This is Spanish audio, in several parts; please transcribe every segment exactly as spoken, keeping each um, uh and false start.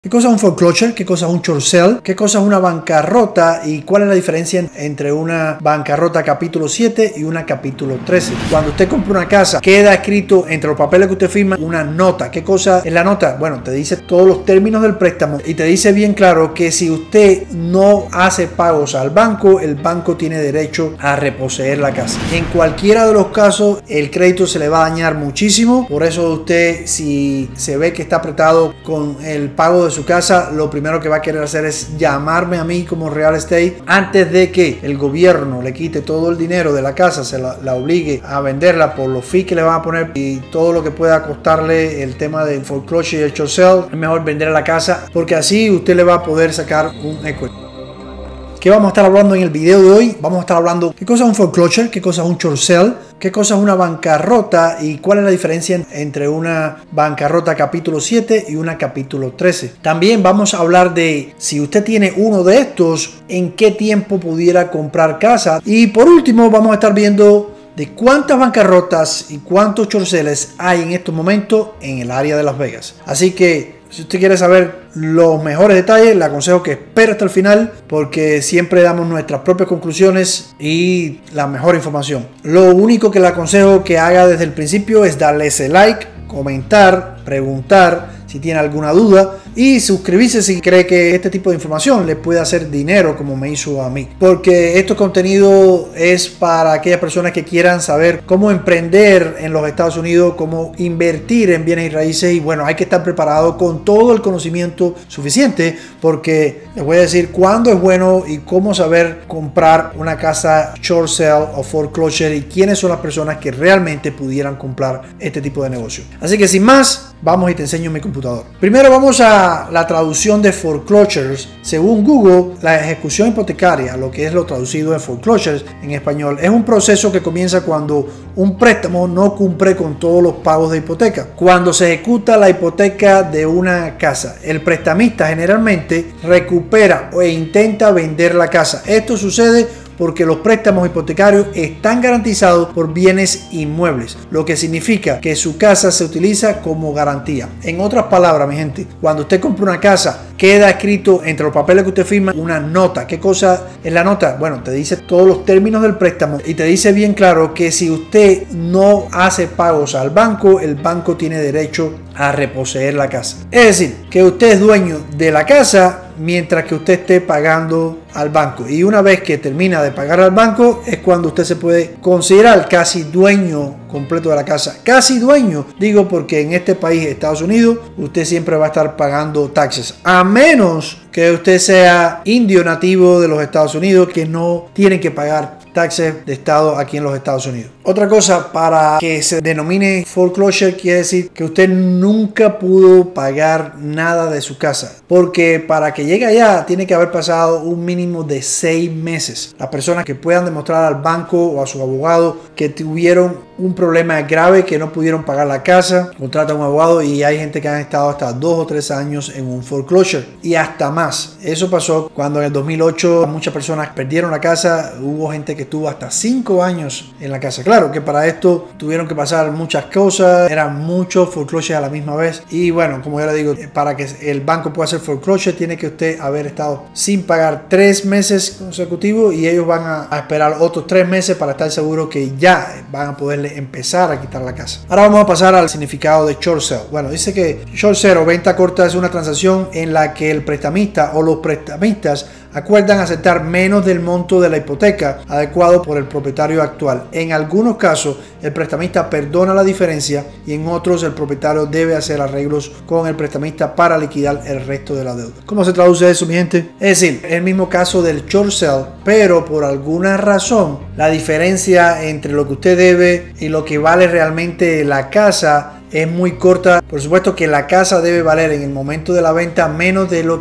¿Qué cosa es un foreclosure? ¿Qué cosa es un short sale? ¿Qué cosa es una bancarrota? ¿Y cuál es la diferencia entre una bancarrota capítulo siete y una capítulo trece? Cuando usted compra una casa, queda escrito entre los papeles que usted firma una nota. ¿Qué cosa es la nota? Bueno, te dice todos los términos del préstamo y te dice bien claro que si usted no hace pagos al banco, el banco tiene derecho a reposeer la casa. En cualquiera de los casos, el crédito se le va a dañar muchísimo. Por eso usted, si se ve que está apretado con el pago de su casa, lo primero que va a querer hacer es llamarme a mí como real estate antes de que el gobierno le quite todo el dinero de la casa, se la, la obligue a venderla por los fees que le van a poner y todo lo que pueda costarle el tema del foreclosure y el short sale. Es mejor vender la casa porque así usted le va a poder sacar un equity. ¿Qué vamos a estar hablando en el video de hoy? Vamos a estar hablando qué cosa es un foreclosure, qué cosa es un short sale, qué cosa es una bancarrota y cuál es la diferencia entre una bancarrota capítulo siete y una capítulo trece. También vamos a hablar de si usted tiene uno de estos, en qué tiempo pudiera comprar casa. Y por último vamos a estar viendo de cuántas bancarrotas y cuántos short sales hay en estos momentos en el área de Las Vegas. Así que si usted quiere saber los mejores detalles, le aconsejo que espere hasta el final porque siempre damos nuestras propias conclusiones y la mejor información. Lo único que le aconsejo que haga desde el principio es darle ese like, comentar, preguntar si tiene alguna duda y suscribirse si cree que este tipo de información le puede hacer dinero como me hizo a mí. Porque este contenido es para aquellas personas que quieran saber cómo emprender en los Estados Unidos, cómo invertir en bienes y raíces y bueno, hay que estar preparado con todo el conocimiento suficiente porque les voy a decir cuándo es bueno y cómo saber comprar una casa short sale o foreclosure y quiénes son las personas que realmente pudieran comprar este tipo de negocio. Así que sin más, vamos y te enseño mi computador. Primero vamos a la traducción de foreclosures. Según Google, la ejecución hipotecaria, lo que es lo traducido en foreclosures en español, es un proceso que comienza cuando un préstamo no cumple con todos los pagos de hipoteca. Cuando se ejecuta la hipoteca de una casa, el prestamista generalmente recupera o intenta vender la casa. Esto sucede porque los préstamos hipotecarios están garantizados por bienes inmuebles, lo que significa que su casa se utiliza como garantía. En otras palabras, mi gente, cuando usted compra una casa, queda escrito entre los papeles que usted firma una nota. ¿Qué cosa es la nota? Bueno, te dice todos los términos del préstamo y te dice bien claro que si usted no hace pagos al banco, el banco tiene derecho a reposeer la casa. Es decir, que usted es dueño de la casa mientras que usted esté pagando al banco. Y una vez que termina de pagar al banco es cuando usted se puede considerar casi dueño completo de la casa. Casi dueño, digo porque en este país, Estados Unidos, usted siempre va a estar pagando taxes. A menos que usted sea indio nativo de los Estados Unidos que no tiene que pagar taxes de estado aquí en los Estados Unidos. Otra cosa, para que se denomine foreclosure quiere decir que usted nunca pudo pagar nada de su casa, porque para que llegue allá tiene que haber pasado un mínimo de seis meses. Las personas que puedan demostrar al banco o a su abogado que tuvieron un problema grave, que no pudieron pagar la casa, contratan a un abogado y hay gente que han estado hasta dos o tres años en un foreclosure y hasta más. Eso pasó cuando en el dos mil ocho muchas personas perdieron la casa. Hubo gente que estuvo hasta cinco años en la casa. Claro que para esto tuvieron que pasar muchas cosas, eran muchos foreclosures a la misma vez y bueno, como ya le digo, para que el banco pueda hacer foreclosure tiene que usted haber estado sin pagar tres meses consecutivos y ellos van a, a esperar otros tres meses para estar seguros que ya van a poderle empezar a quitar la casa. Ahora vamos a pasar al significado de short sale. Bueno, dice que short sale o venta corta es una transacción en la que el prestamista o los prestamistas acuerdan aceptar menos del monto de la hipoteca adecuado por el propietario actual. En algunos casos, el prestamista perdona la diferencia y en otros el propietario debe hacer arreglos con el prestamista para liquidar el resto de la deuda. ¿Cómo se traduce eso, mi gente? Es decir, el mismo caso del short sale, pero por alguna razón la diferencia entre lo que usted debe y lo que vale realmente la casa es muy corta. Por supuesto que la casa debe valer en el momento de la venta menos de lo que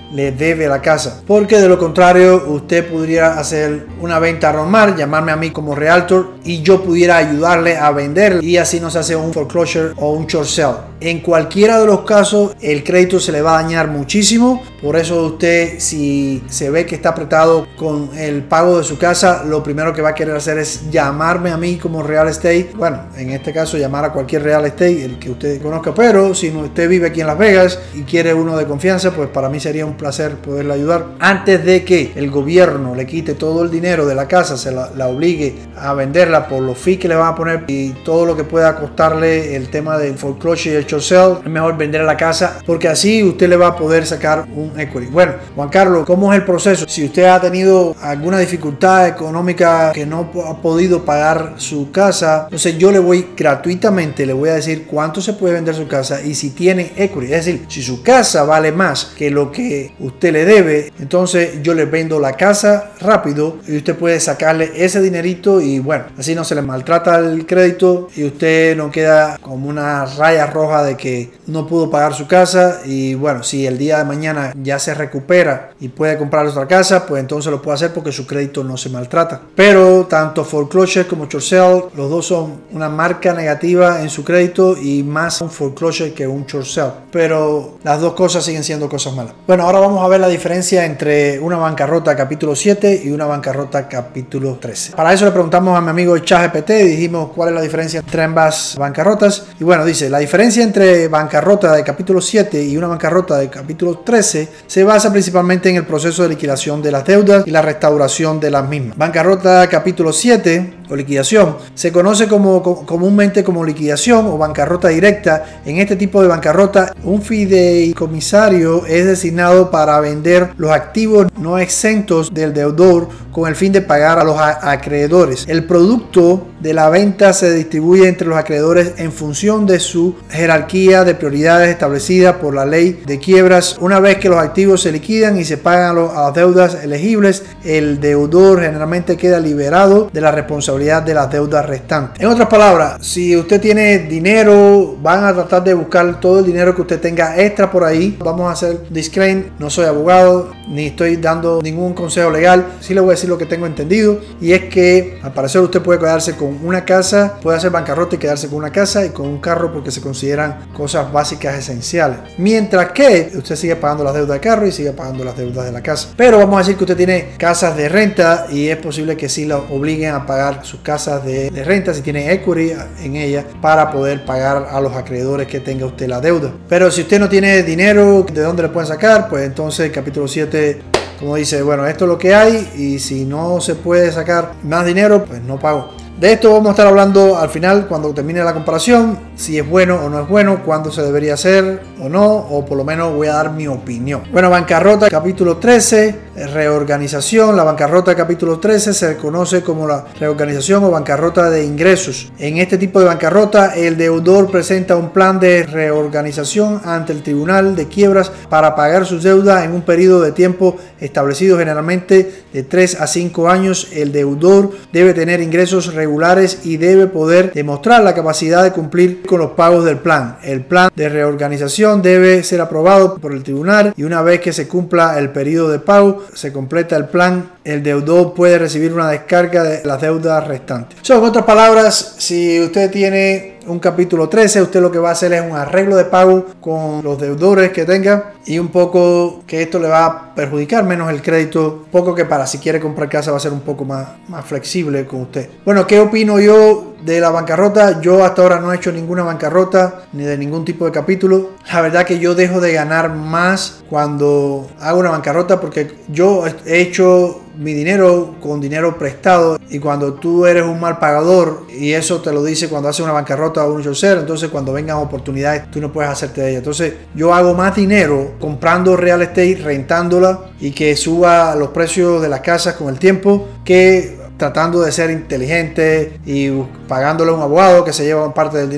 le debe la casa, porque de lo contrario usted podría hacer una venta normal, llamarme a mí como realtor y yo pudiera ayudarle a vender y así no se hace un foreclosure o un short sale. En cualquiera de los casos el crédito se le va a dañar muchísimo, por eso usted, si se ve que está apretado con el pago de su casa, lo primero que va a querer hacer es llamarme a mí como real estate. Bueno, en este caso llamar a cualquier real estate, el que usted conozca, pero si usted vive aquí en Las Vegas y quiere uno de confianza, pues para mí sería un placer poderle ayudar. Antes de que el gobierno le quite todo el dinero de la casa, se la, la obligue a venderla por los fees que le van a poner y todo lo que pueda costarle el tema del foreclosure y el short sale, es mejor vender la casa porque así usted le va a poder sacar un equity. Bueno, Juan Carlos, ¿cómo es el proceso? Si usted ha tenido alguna dificultad económica que no ha podido pagar su casa, entonces yo le voy gratuitamente, le voy a decir cuánto se puede vender su casa y si tiene equity, es decir, si su casa vale más que lo que usted le debe, entonces yo le vendo la casa rápido y usted puede sacarle ese dinerito y bueno, así no se le maltrata el crédito y usted no queda como una raya roja de que no pudo pagar su casa. Y bueno, si el día de mañana ya se recupera y puede comprar otra casa, pues entonces lo puede hacer porque su crédito no se maltrata. Pero tanto foreclosure como short sale, los dos son una marca negativa en su crédito y más un foreclosure que un short sale, pero las dos cosas siguen siendo cosas malas. Bueno, ahora vamos a ver la diferencia entre una bancarrota capítulo siete y una bancarrota capítulo trece. Para eso le preguntamos a mi amigo ChatGPT y dijimos cuál es la diferencia entre ambas bancarrotas. Y bueno, dice, la diferencia entre bancarrota de capítulo siete y una bancarrota de capítulo trece se basa principalmente en el proceso de liquidación de las deudas y la restauración de las mismas. Bancarrota capítulo siete o liquidación se conoce como, comúnmente como liquidación o bancarrota directa. En este tipo de bancarrota, un fideicomisario es designado para vender los activos no exentos del deudor con el fin de pagar a los acreedores. El producto de la venta se distribuye entre los acreedores en función de su jerarquía de prioridades establecida por la ley de quiebras. Una vez que los activos se liquidan y se pagan a las deudas elegibles, el deudor generalmente queda liberado de la responsabilidad de las deudas restantes. En otras palabras, si usted tiene dinero, van a tratar de buscar todo el dinero que usted tenga extra por ahí. Vamos a hacer disclaimer, no soy abogado ni estoy dando ningún consejo legal, sí le voy a decir lo que tengo entendido, y es que al parecer usted puede quedarse con una casa, puede hacer bancarrota y quedarse con una casa y con un carro porque se consideran cosas básicas esenciales, mientras que usted sigue pagando las deudas de carro y sigue pagando las deudas de la casa. Pero vamos a decir que usted tiene casas de renta y es posible que sí lo obliguen a pagar sus casas de, de renta si tiene equity en ella para poder pagar a los acreedores que tenga usted la deuda. Pero si usted no tiene dinero, ¿de dónde le pueden sacar? Pues entonces el capítulo siete, como dice, bueno, esto es lo que hay y si no se puede sacar más dinero, pues no pago. De esto vamos a estar hablando al final cuando termine la comparación, si es bueno o no es bueno, cuándo se debería hacer o no, o por lo menos voy a dar mi opinión. Bueno, bancarrota capítulo trece, reorganización. La bancarrota capítulo trece se conoce como la reorganización o bancarrota de ingresos. En este tipo de bancarrota, el deudor presenta un plan de reorganización ante el tribunal de quiebras para pagar sus deudas en un periodo de tiempo establecido, generalmente de tres a cinco años. El deudor debe tener ingresos regulares regulares y debe poder demostrar la capacidad de cumplir con los pagos del plan. El plan de reorganización debe ser aprobado por el tribunal y una vez que se cumpla el periodo de pago, se completa el plan, el deudor puede recibir una descarga de las deudas restantes. So, en otras palabras, si usted tiene un capítulo trece, usted lo que va a hacer es un arreglo de pago con los deudores que tenga y un poco que esto le va a perjudicar menos el crédito, poco que para si quiere comprar casa va a ser un poco más, más flexible con usted. Bueno, ¿qué opino yo de la bancarrota? Yo hasta ahora no he hecho ninguna bancarrota ni de ningún tipo de capítulo. La verdad que yo dejo de ganar más cuando hago una bancarrota porque yo he hecho mi dinero con dinero prestado y cuando tú eres un mal pagador y eso te lo dice cuando haces una bancarrota o un short sale, entonces cuando vengan oportunidades tú no puedes hacerte de ella. Entonces yo hago más dinero comprando real estate, rentándola y que suba los precios de las casas con el tiempo que tratando de ser inteligente y pagándole a un abogado que se lleva parte del dinero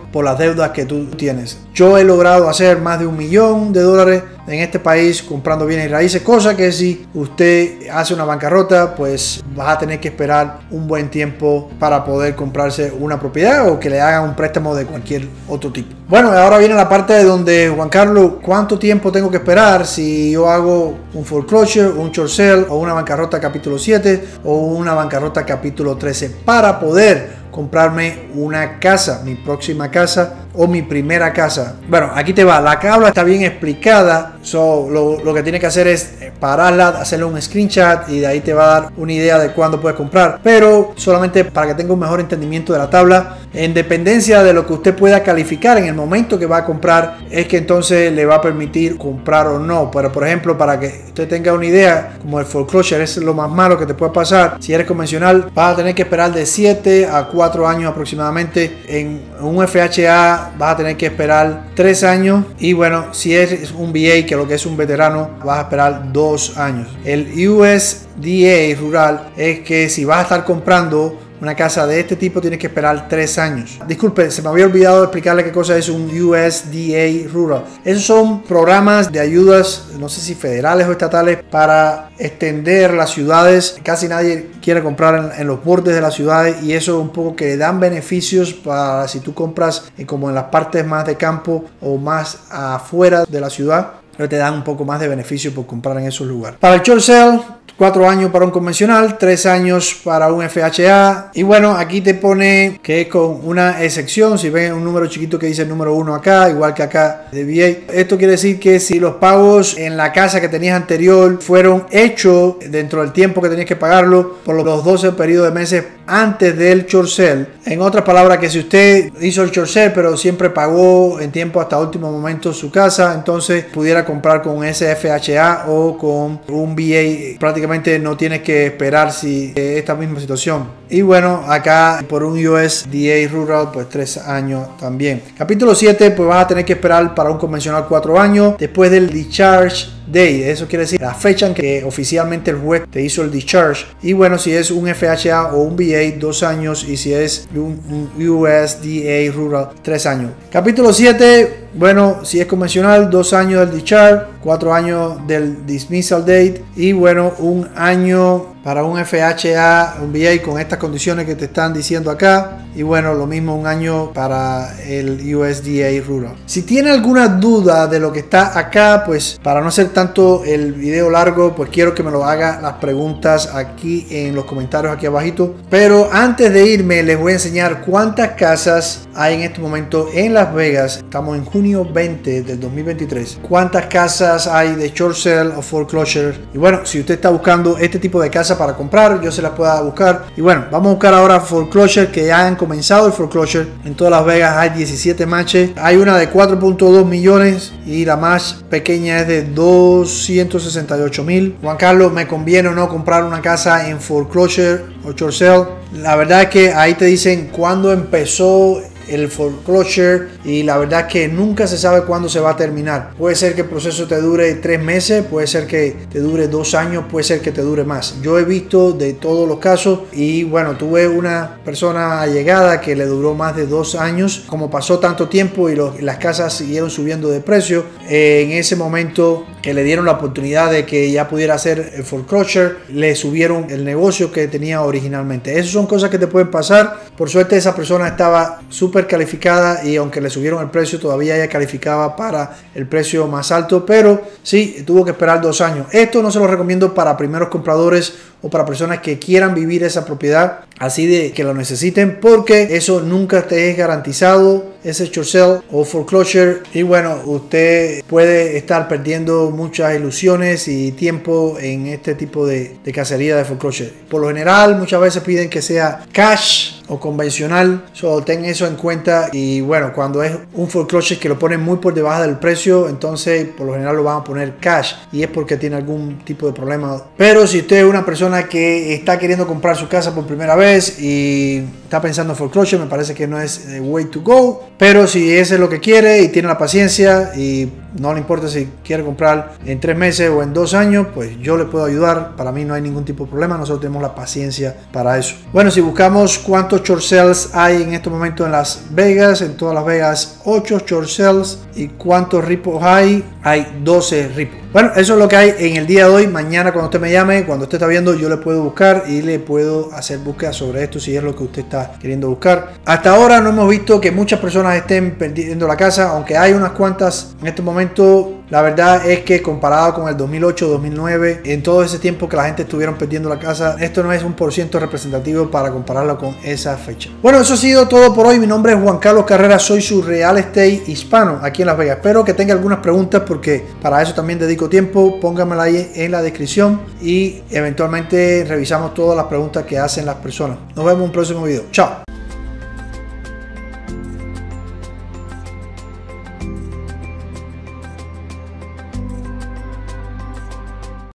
por las deudas que tú tienes. Yo he logrado hacer más de un millón de dólares en este país comprando bienes y raíces, cosa que si usted hace una bancarrota, pues vas a tener que esperar un buen tiempo para poder comprarse una propiedad o que le hagan un préstamo de cualquier otro tipo. Bueno, ahora viene la parte de donde, Juan Carlos, ¿cuánto tiempo tengo que esperar si yo hago un foreclosure, un short sale o una bancarrota capítulo siete o una bancarrota capítulo trece para poder comprarme una casa, mi próxima casa o mi primera casa? Bueno, aquí te va, la tabla está bien explicada, so, lo, lo que tienes que hacer es pararla, hacerle un screenshot y de ahí te va a dar una idea de cuándo puedes comprar, pero solamente para que tenga un mejor entendimiento de la tabla, en dependencia de lo que usted pueda calificar en el momento que va a comprar, es que entonces le va a permitir comprar o no. Pero por ejemplo, para que usted tenga una idea, como el foreclosure es lo más malo que te puede pasar, si eres convencional vas a tener que esperar de siete a cuatro años aproximadamente. En un F H A vas a tener que esperar tres años, y bueno, si eres un V A, que lo que es un veterano, vas a esperar dos años. El U S D A rural es que si vas a estar comprando una casa de este tipo tienes que esperar tres años. Disculpe, se me había olvidado explicarle qué cosa es un U S D A Rural. Esos son programas de ayudas, no sé si federales o estatales, para extender las ciudades. Casi nadie quiere comprar en, en los bordes de las ciudades, y eso es un poco que dan beneficios para si tú compras eh, como en las partes más de campo o más afuera de la ciudad, pero te dan un poco más de beneficio por comprar en esos lugares. Para el short sale, cuatro años para un convencional, tres años para un F H A. Y bueno, aquí te pone que es con una excepción. Si ven un número chiquito que dice el número uno acá, igual que acá de V A. Esto quiere decir que si los pagos en la casa que tenías anterior fueron hechos dentro del tiempo que tenías que pagarlo por los doce periodos de meses antes del short sale. En otras palabras, que si usted hizo el short sale pero siempre pagó en tiempo hasta último momento su casa, entonces pudiera comprar con ese F H A o con un V A. Prácticamente no tienes que esperar si esta misma situación. Y bueno, acá por un U S D A Rural, pues tres años también. Capítulo siete, pues vas a tener que esperar para un convencional cuatro años después del discharge day. Eso quiere decir la fecha en que oficialmente el juez te hizo el discharge. Y bueno, si es un F H A o un V A, dos años. Y si es un, un U S D A Rural, tres años. Capítulo siete, bueno, si es convencional, dos años del discharge, cuatro años del dismissal date, y bueno, un año para un F H A, un V A con estas condiciones que te están diciendo acá. Y bueno, lo mismo un año para el U S D A Rural. Si tiene alguna duda de lo que está acá, pues para no hacer tanto el video largo, pues quiero que me lo haga las preguntas aquí en los comentarios aquí abajito. Pero antes de irme, les voy a enseñar cuántas casas hay en este momento en Las Vegas. Estamos en junio veinte del dos mil veintitrés. Cuántas casas hay de short sale o foreclosure. Y bueno, si usted está buscando este tipo de casa para comprar, yo se las pueda buscar. Y bueno, vamos a buscar ahora foreclosure, que ya han comenzado el foreclosure. En todas Las Vegas hay diecisiete matches. Hay una de cuatro punto dos millones y la más pequeña es de doscientos sesenta y ocho mil. Juan Carlos, ¿me conviene o no comprar una casa en foreclosure o short sale? La verdad es que ahí te dicen cuándo empezó el foreclosure, y la verdad es que nunca se sabe cuándo se va a terminar. Puede ser que el proceso te dure tres meses, puede ser que te dure dos años, puede ser que te dure más. Yo he visto de todos los casos, y bueno, tuve una persona allegada que le duró más de dos años. Como pasó tanto tiempo y, los, y las casas siguieron subiendo de precio, eh, en ese momento que le dieron la oportunidad de que ya pudiera hacer el foreclosure, le subieron el negocio que tenía originalmente. Esas son cosas que te pueden pasar. Por suerte esa persona estaba súper calificada, y aunque le subieron el precio, todavía ella calificaba para el precio más alto, pero sí tuvo que esperar dos años. Esto no se lo recomiendo para primeros compradores o para personas que quieran vivir esa propiedad así de que lo necesiten, porque eso nunca te es garantizado, ese short sale o foreclosure. Y bueno, usted puede estar perdiendo muchas ilusiones y tiempo en este tipo de, de cacería de foreclosure. Por lo general, muchas veces piden que sea cash o convencional, so, ten eso en cuenta. Y bueno, cuando es un foreclosure que lo ponen muy por debajo del precio, entonces por lo general lo van a poner cash, y es porque tiene algún tipo de problema. Pero si usted es una persona que está queriendo comprar su casa por primera vez y está pensando en foreclosure, me parece que no es the way to go. Pero si ese es lo que quiere y tiene la paciencia y no le importa si quiere comprar en tres meses o en dos años, pues yo le puedo ayudar. Para mí no hay ningún tipo de problema, nosotros tenemos la paciencia para eso. Bueno, si buscamos cuántos short sales hay en este momento en Las Vegas, en todas Las Vegas, ocho short sales. ¿Y cuántos repos hay? Hay doce repos. Bueno, eso es lo que hay en el día de hoy. Mañana cuando usted me llame, cuando usted está viendo, yo le puedo buscar y le puedo hacer búsqueda sobre esto si es lo que usted está queriendo buscar. Hasta ahora no hemos visto que muchas personas estén perdiendo la casa, aunque hay unas cuantas en este momento. La verdad es que comparado con el dos mil ocho, dos mil nueve, en todo ese tiempo que la gente estuvieron perdiendo la casa, esto no es un por ciento representativo para compararlo con esa fecha. Bueno, eso ha sido todo por hoy. Mi nombre es Juan Carlos Carrera, soy su real estate hispano aquí en Las Vegas. Espero que tenga algunas preguntas porque para eso también dedico tiempo. Pónganmela ahí en la descripción y eventualmente revisamos todas las preguntas que hacen las personas. Nos vemos en un próximo video. Chao.